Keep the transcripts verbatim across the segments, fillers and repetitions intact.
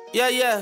Yeah, yeah.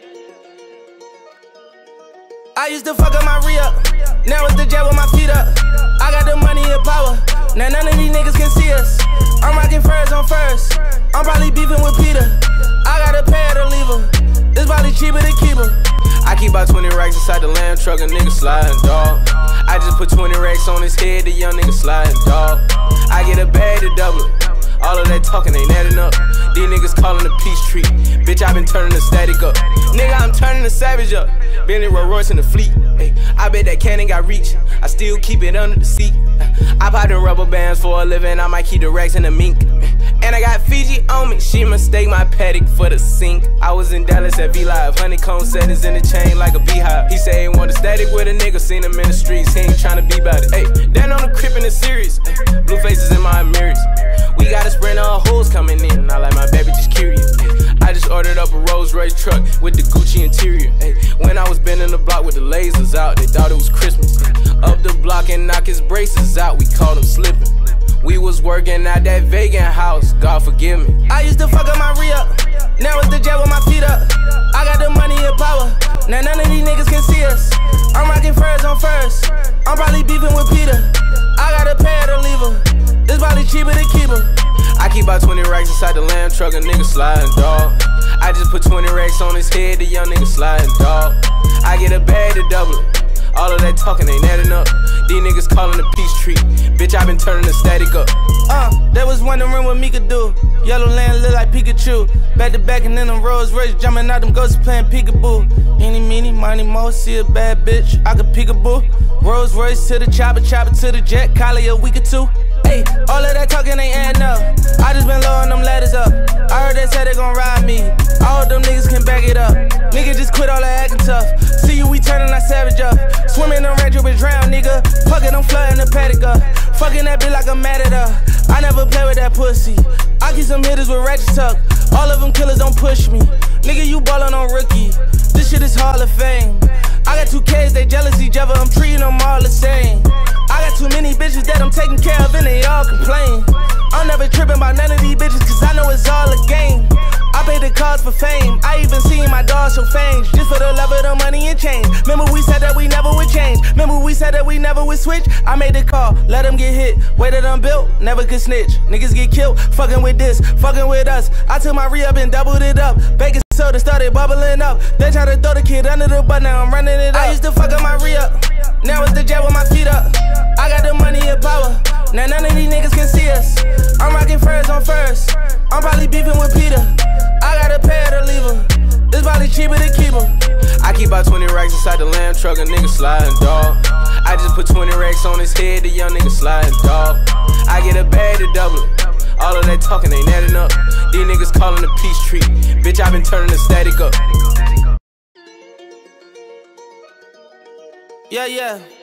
I used to fuck up my re-up. Now it's the jet with my feet up. I got the money and power. Now none of these niggas can see us. I'm rocking furs on first. I'm probably beefing with Peter. I gotta pay her to leave her. It's probably cheaper to keep her. I keep about twenty racks inside the lamb truck, a nigga sliding, dog. I just put twenty racks on his head, the young nigga sliding, dog. I get a bag to double it. All of that talking ain't adding up. These niggas calling the peace treat. Bitch, I been turning the static up. Nigga, I'm turning the savage up. Bentley Rolls Royce in the fleet. Ay, I bet that cannon got reach. I still keep it under the seat. I pop in rubber bands for a living. I might keep the racks in the mink. And I got Fiji on me. She mistake my paddock for the sink. I was in Dallas at V-Live. Honeycomb settings in the chain like a beehive. He say he want a static with a nigga. Seen him in the streets. He ain't tryna be about it. Ayy, down on the crib in the series. Ay, blue faces in my mirrors. We got a sprint of hoes coming in. I like my baby just curious. I just ordered up a Rolls Royce truck with the Gucci interior. When I was bending the block with the lasers out, they thought it was Christmas. Up the block and knock his braces out, we caught him slipping. We was working at that vegan house, God forgive me. I used to fuck up my re-up. Now it's the jet with my feet up. I got the money and power. Now none of these niggas can see us. I'm rocking furs on first. I'm probably beefing with Peter. I gotta pay her to leave her. It's probably cheaper to keep her. I keep about twenty racks inside the lamb truck, a nigga sliding, dog. I just put twenty racks on his head, the young nigga sliding, dog. I get a bag to double it. All of that talking ain't adding up. These niggas calling the peace treat. Bitch, I been turning the static up. Uh, they was wondering what me could do. Yellow land look like Pikachu. Back to back and then them Rolls Royce jumping out them ghosts playing peekaboo. Eeny, meeny, miny, mo, see a bad bitch, I could peekaboo. Rolls Royce to the chopper, chopper to the jet, Collie a week or two. Hey, all of that talking ain't adding up. I just been lowering them ladders up. I heard they said they gon' ride me. All of them niggas can back it up. Nigga just quit all that acting tough. See you, we turning that savage up. Swimming in range with drown, nigga. Fuck it, I'm flooding the paddock up. Fucking that bitch like I'm mad at her. I never play with that pussy. I keep some hitters with ratchet tuck. All of them killers don't push me. Nigga, you ballin' on rookie. This shit is Hall of Fame. I got two kids, they jealous each other. I'm treating them all the same. I got too many bitches that I'm taking care of and they all complain. I'm never tripping about none of these bitches cause I know it's all a game. I pay the cost for fame. I even seen my dog show fangs just for the love of the money and change. Remember we said that we never would change. Remember we said that we never would switch. I made the call, let them get hit. Way that I'm built, never could snitch. Niggas get killed, fucking with this, fucking with us. I took my re-up and doubled it up. Bacon soda started bubbling up. They tried to throw the kid under the butt, now I'm running it up. I used to fuck up my re-up. Now it's the jet with my feet up. I got the money and power. Now none of these niggas can see us. I'm rocking furs on first. I'm probably beefing with Peter. I gotta pay her to leave her. It's probably cheaper to keep her. I keep about twenty racks inside the lamb truck, a nigga sliding, dog. I just put twenty racks on his head, the young nigga sliding, dog. I get a bag to double it. All of that talking ain't adding up. These niggas calling the peace treat. Bitch, I been turning the static up. Yeah, yeah.